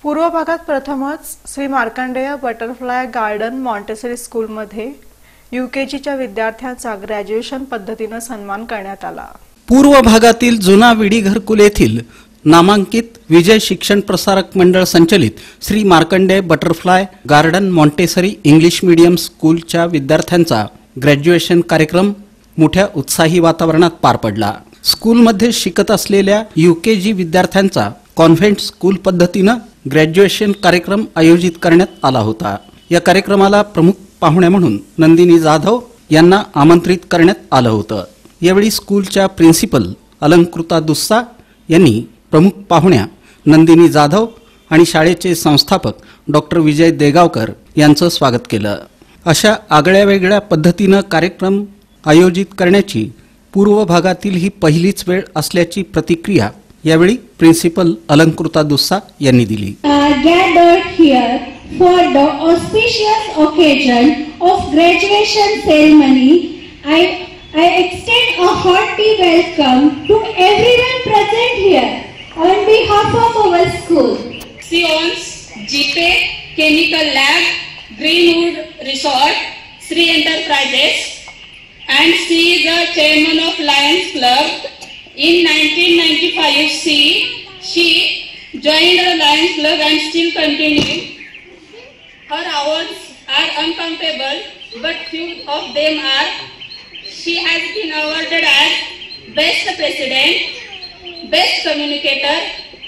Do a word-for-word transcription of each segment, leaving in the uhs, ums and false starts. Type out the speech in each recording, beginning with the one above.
पूर्व भागात प्रथमच Shri Markandey butterfly garden Montessori स्कूलमध्ये यूकेजीच्या विद्यार्थ्यांचा ग्रॅज्युएशन पद्धतीने सन्मान करण्यात आला। पूर्व भागातील जुना विडी घरकुल येथील नामांकित विजय शिक्षण प्रसारक मंडळ संचलित Shri Markandey butterfly garden Montessori English medium स्कूलच्या विद्यार्थ्यांचा ग्रॅज्युएशन कार्यक्रम मोठ्या उत्साही वातावरणात पार पडला। स्कूलमध्ये शिकत असलेल्या यूकेजी विद्यार्थ्यांचा कॉन्व्हेंट स्कूल पद्धतीने ग्रॅज्युएशन कार्यक्रम आयोजित करण्यात आला होता। या कार्यक्रमाला प्रमुख पाहुणे म्हणून नंदिनी जाधव यांना आमंत्रित करण्यात आलं होतं। यावेळी स्कूलच्या प्रिन्सिपल अलंकृता दुस्सा यांनी प्रमुख पाहुण्या नंदिनी जाधव आणि शाळेचे संस्थापक डॉक्टर विजय देगावकर यांचं स्वागत केलं। अशा आगळ्या वेगळ्या पद्धतीने कार्यक्रम आयोजित करण्याची पूर्व भागातील ही पहिलीच वेळ असल्याची प्रतिक्रिया यावेळी प्रिन्सिपल अलंकृता दुस्सा यांनी दिली। Gathered here for the auspicious occasion of graduation ceremony, I I extend a hearty welcome to everyone present here on behalf of our school. She owns G P E Chemical Lab, Greenwood Resort, Sri Enterprises, and she is the chairman of Lions Club. In nineteen ninety-five, she she joined the Lions Club and still continuing. Her awards are uncountable, but few of them are: she has been awarded as Best President, Best Communicator,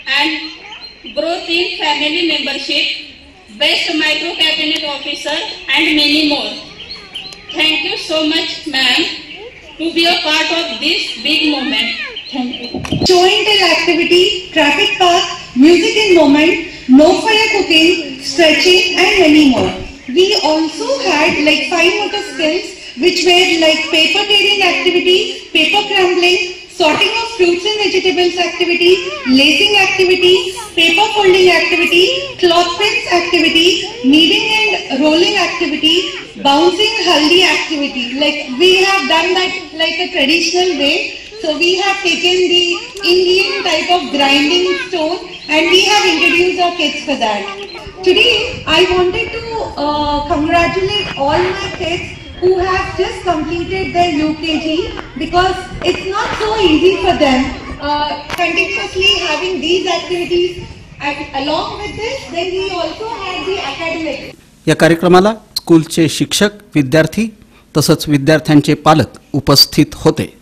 and Growth in Family Membership, Best Micro Cabinet Officer, and many more. Thank you so much, ma'am, to be a part of this big moment. Thank you. Show and tell activity, traffic park, music in moment, no fire cooking, stretching, and many more. We also had like five motor skills, which were like paper tearing activity, paper crumbling, sorting of fruits and vegetables activity, lacing activity, paper folding activity, cloth prints activity, kneading and rolling activity, bouncing haldi activity. Like we have done that like a traditional way. So we have taken the Indian type of grinding stone and we have introduced our kids for that. Today I wanted to uh, congratulate all my kids who have just completed their U K G, because it's not so easy for them uh, continuously having these activities, and along with this then we also had the academics. या कार्यक्रमाला स्कूलचे शिक्षक, विद्यार्थी तसंच विद्यार्थ्यांचे पालक उपस्थित होते।